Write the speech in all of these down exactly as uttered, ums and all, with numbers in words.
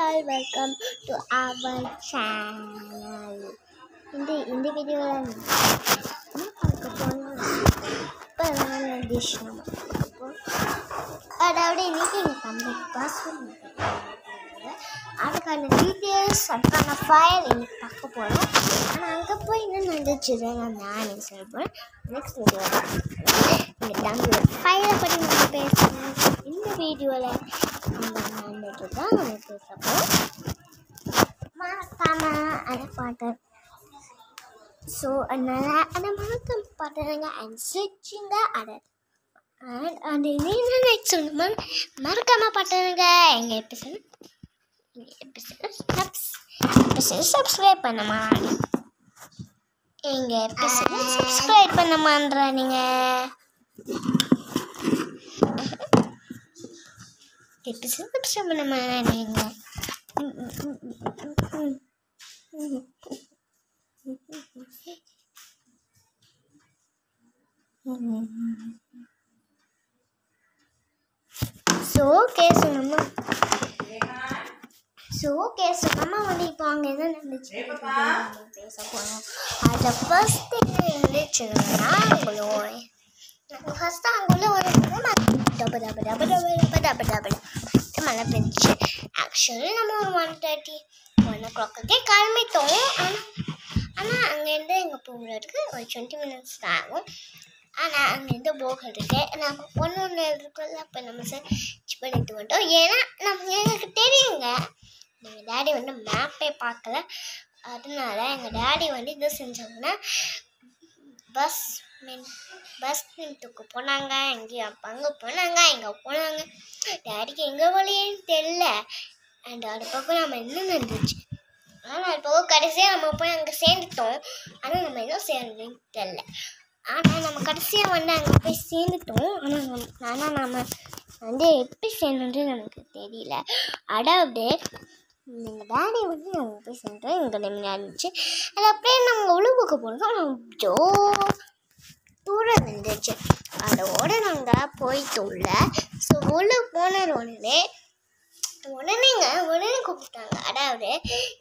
all, welcome to our channel. இந்த இந்த வீடியோவில் என்ன பார்க்க போனோம்னா சூப்பரான டிஷ் நம்ம பார்க்க போகிறோம். அதாவது இன்றைக்கி எங்கள் தம்பி பாஸ்வேர்ட் அதுக்கான டீட்டெயில்ஸ் அதுக்கான ஃபைல் இன்னைக்கு பார்க்க போகிறோம். ஆனால் அங்கே போய் என்ன நடந்துச்சுன்னு நான் நான் சொல்ல போகிறேன். நெக்ஸ்ட் வீடியோவில் எங்கள் தம்பியோட ஃபைலை பற்றி நம்ம பேசுகிறோம். இந்த வீடியோவில் நம்ம நடந்துட்டு தான் நம்ம பேச போகிறோம். மறக்காமல் அதை பாட்டு ஸோ அதனால் அதை மறக்காம பாட்டுங்க அண்ட் சுவிட்சுங்க அதை அண்ட் அந்த என்ன நைட் சொன்ன மறக்காமல் பாட்டுங்க எங்கள் எபிசோட் எபிசோட் சப்ஸ்கிரைப் பண்ணமா எங்கள் எபிசோட சப்ஸ்கிரைப் பண்ணமான்றா நீங்கள் எபிசோட் சப்ஸ்கிரைப் பண்ணமா நீங்கள் ஸோ கேஸ் நம்ம ஸோ கேஸ் நம்ம வந்து இப்போ அங்கே என்ன நடந்துச்சு பேச போகிறோம். அதை ஃபஸ்ட்டு இருந்துச்சுன்னா அவங்களோட நாங்கள் ஃபஸ்ட்டு அங்குள்ளே ஒரு டபு டபு டபு டபு டபு டபு டபு மழை பெஞ்சிச்சு. ஆக்சுவலி நம்ம ஒரு ஒன் தேர்ட்டி ஒன் ஓ கிளாக்குக்கே கிளம்பிட்டோம். ஆனால் ஆனால் அங்கேருந்து எங்கள் போகிறதுக்கு ஒரு டுவெண்ட்டி மினிட்ஸ் தான் ஆகும். ஆனால் அங்கேருந்து போகிறதுக்கு நம்ம ஒன்று ஒன்று இருக்குல்ல அப்போ நம்ம சர்ச் பண்ணிட்டு வந்துட்டோம். ஏன்னா நம்ம எங்களுக்கு தெரியுங்க எங்கள் டேடி வந்து மேப்பே பார்க்கல. அதனால எங்கள் டேடி வந்து இது செஞ்சாங்கன்னா பஸ் மின் பஸ் மின்ட்டுக்கு போனாங்க. எங்கேயும் அப்போ அங்கே போனாங்க இங்கே போனாங்க. டேடிக்கு எங்கே வழியேன்னு தெரில. அண்ட் அது பக்கம் நம்ம என்ன நடந்துச்சு ஆனால் அது பக்கம் கடைசியாக நம்ம போய் அங்கே சேர்ந்துட்டோம். ஆனால் நம்ம என்ன சேர்ந்ததுன்னு தெரில. ஆனால் நம்ம கடைசியாக வந்து அங்கே போய் சேர்ந்துட்டோம். ஆனால் நம் ஆனால் நம்ம வந்து எப்படி சேர்ந்துட்டு நமக்கு தெரியல. அதாவது எங்கள் டேடி வந்து நாங்கள் போய் சேர்ந்துட்டோம். எங்கள் டைமில் இருந்துச்சு. அது அப்படியே நாங்கள் உழுவுக்கு போனோம். ஜோ தூரம் இருந்துச்சு. அதோடு நாங்கள் போயிட்டோம்ல. ஸோ உள்ள போன உடனே உடனேங்க உடனே கூப்பிட்டாங்க. அதாவது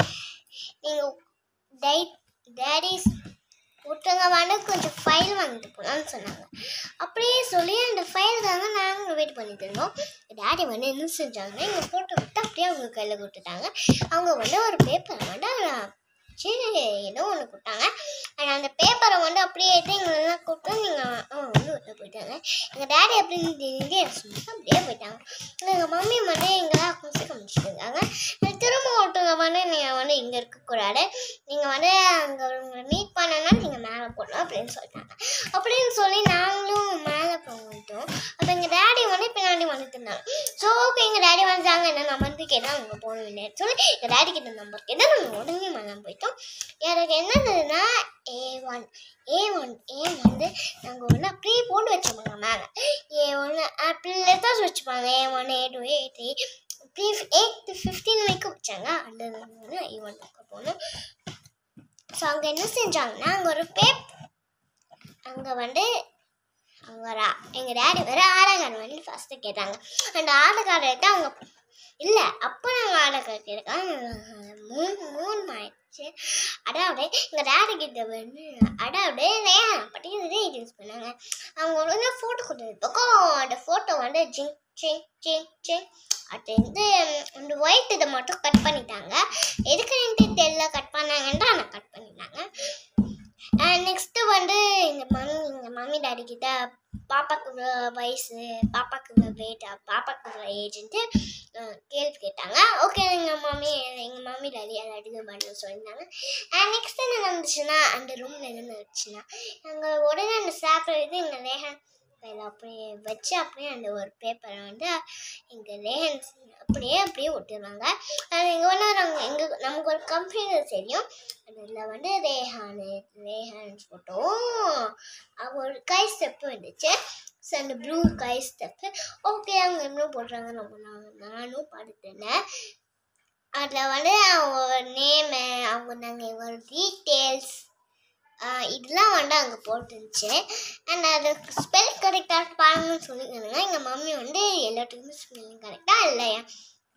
நீங்கள் டை டேடிஸ் ஒருத்தவங்க வந்து கொஞ்சம் ஃபைல் வாங்கிட்டு போகலான்னு சொன்னாங்க. அப்படியே சொல்லி அந்த ஃபைல் தாங்க நாங்கள் வெயிட் பண்ணிட்டு இருந்தோம். டேடி வந்து என்ன செஞ்சாங்கன்னா எங்கள் ஃபோட்டோ விட்டு அப்படியே அவங்க கையில் கொடுத்துட்டாங்க. அவங்க வந்து ஒரு பேப்பரை வந்து சரி ஏதோ ஒன்று கொடுத்தாங்க. அண்ட் அந்த பேப்பரை வந்து அப்படியே எடுத்து எங்களெல்லாம் கூப்பிட்டு நீங்கள் அவங்க வந்து விட்டு போயிட்டாங்க. எங்கள் டேடி அப்படின்னு தெரிஞ்சு சொன்னாங்க. அப்படியே போயிட்டாங்க. எங்கள் மம்மி வந்து எங்கெல்லாம் குசி காமிச்சிட்டு இருந்தாங்க. திரும்ப ஒருத்தவங்க வந்து நீங்கள் வந்து இங்கே இருக்கக்கூடாது, நீங்கள் வந்து அங்கே உங்களை மீட் பண்ணனா நீங்கள் மேலே போடணும் அப்படின்னு சொல்லிட்டாங்க. அப்படின்னு சொல்லி நாங்களும் மேலே போயிட்டோம். அப்போ எங்கள் டேடி வந்து பின்னாடி வந்துட்டு இருந்தாங்க. ஸோ ஓகே எங்கள் டேடி வந்துட்டாங்க. என்ன நம்பருக்கு கேட்டால் அவங்க போகணும் இல்லைன்னு சொல்லி எங்கள் டேடி கிட்ட நம்பர் கேட்டால் நாங்கள் உடனே மேலே போயிட்டோம். எனக்கு என்னதுன்னா ஏ ஒன் ஏ ஒன் ஏ வந்து நாங்கள் ஒன்று அப்படியே போட்டு வச்சோம்ங்க மேலே. ஏ ஒன்று அப்படி லெட்டர்ஸ் வச்சுப்பாங்க. A one A two A three இப்படி எயிட் ஃபிஃப்டீன் வரைக்கும் வச்சாங்க. அந்த வந்து ஏ ஒன் பக்கம் போகணும். ஸோ அங்கே என்ன செஞ்சாங்கன்னா அங்கே ஒரு பேப் அங்கே வந்து அவங்க ஒரு எங்கள் டேடி வேறு ஆதார் கார்டு வந்து ஃபஸ்ட்டு கேட்டாங்க. அந்த ஆதார் கார்டை எடுத்து அவங்க இல்லை அப்போ நாங்கள் ஆதார் கார்டு கேட்காங்க மூணு மூணு ஆயிடுச்சு. அதாவது எங்கள் டேடி கிட்ட வந்து அதாவது பட்டி யூஸ் பண்ணாங்க. அவங்க வந்து ஃபோட்டோ கொடுத்தது பக்கம் அந்த ஃபோட்டோ வந்து ஜிங் சிங் சிங் சிங் அது வந்து அந்த ஒயிட் இதை மட்டும் கட் பண்ணிட்டாங்க. எதுக்குன்ட்டு தெரியல கட் பண்ணாங்கன்ட்டு ஆனால் கட் பண்ணிட்டாங்க. நெக்ஸ்ட்டு வந்து எங்கள் மம்மி எங்கள் மம்மி டாடி கிட்ட பாப்பாக்கு வயசு பாப்பாக்கு வெயிட்டா பாப்பாக்கு ஏஜ்ன்ட்டு கேள்வி கேட்டாங்க. ஓகே எங்கள் மம்மி எங்கள் மம்மி டாடி அதை அடிக்க மாட்டேன்னு சொல்லியிருந்தாங்க. நெக்ஸ்ட் என்ன நடந்துச்சுன்னா அந்த ரூமில் என்ன நடந்துச்சுன்னா நாங்கள் உடனே அந்த சாப்பிட்ற இது எங்கள் ரேஹன் கையில் அப்படியே வச்சு அப்படியே அந்த ஒரு பேப்பரை வந்து எங்கள் ரேஹன் அப்படியே அப்படியே ஒட்டுருவாங்க. அது எங்கே ஒன்று நாங்கள் எங்கள் நமக்கு ஒரு கம்ப்யூட்டர் தெரியும். அதில் வந்து ரேஹானு ரேஹான் ஃபோட்டோ ஒரு கை ஸ்டெப்பு வந்துச்சு. ஸோ அந்த ப்ளூ கை ஸ்டெப்பு ஓகே அவங்க இன்னும் போடுறாங்க. நம்ம நாங்கள் நானும் பார்த்துட்டேன். அதில் வந்து அவங்க நேமு அவங்க நாங்கள் ஒரு டீட்டெயில்ஸ் இதெல்லாம் வந்து அங்கே போட்டுருந்துச்சு. அண்ட் அது ஸ்பெல் கரெக்டாக பாருங்கன்னு சொல்லியிருந்தாங்க. எங்கள் மம்மி வந்து எல்லாத்துக்குமே ஸ்பெல்லிங் கரெக்டாக இல்லையா